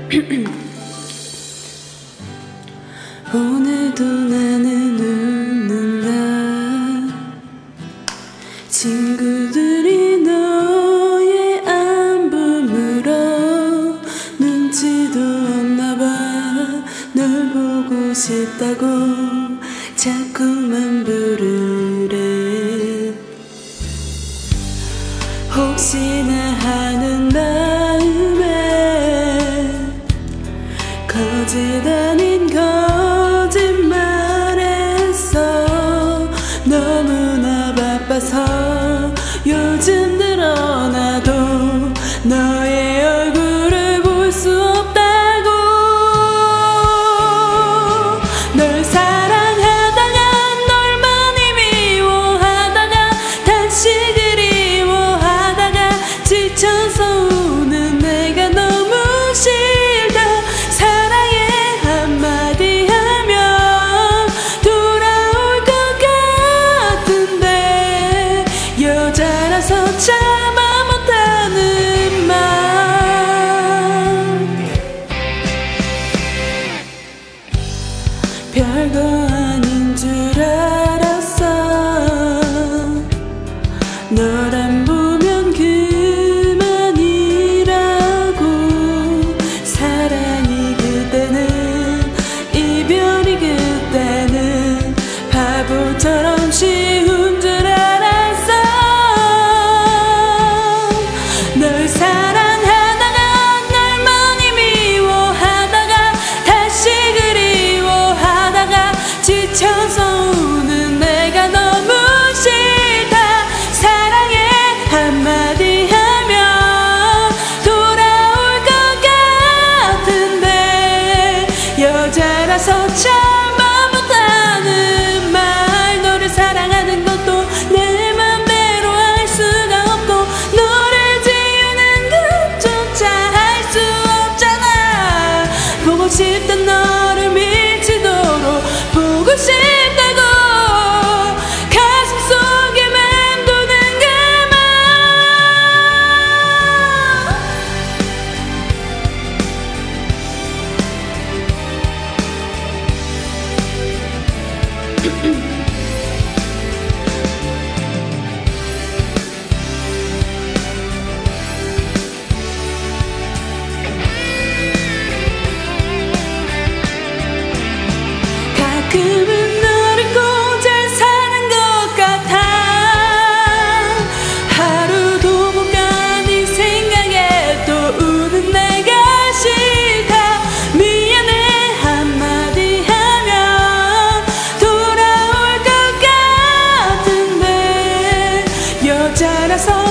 오늘도 나는 웃는다. 친구들이 너의 안부 물어 눈치도 없나봐. 널 보고 싶다고 자꾸만 부르래. 혹시나 하는 마음에 거짓 아닌 거짓말했어. 너무나 바빠서 요즘 들어 나도 너의 얼굴을 볼 수 없다고. 널 사랑하다가 널 많이 미워하다가 다시 그리워하다가 지쳐서 우는 내가 너무 싫다. 사랑해 한마디 하면 돌아올 것 같은데 여자라서 참아 못하는 말. 별거 아닌 줄 알았어. 널 안 보면 그만이라고. 사랑이 그때는 이별이 그때는 바보처럼 쉬운 줄 알았어. 널 사랑하다가 널 많이 미워하다가 다시 그리워하다가 지쳐서 우는 내가 너무 싫다. 사랑해 한마디 하면 돌아올 것 같은데 여자라서 참아 못하는 말. 너를 사랑하는 것도 내 맘대로 할 수가 없고 너를 지우는 것조차 할 수 없잖아. 보고 싶던 너를 미치도록 보고 싶다고 가슴 속에 맴도는 그 말. 가끔은 너를 꼭 잘 사는 것 같아. 하루도 못 가 네 생각에 또 우는 내가 싫다. 미안해 한마디 하면 돌아올 것 같은데 여자라서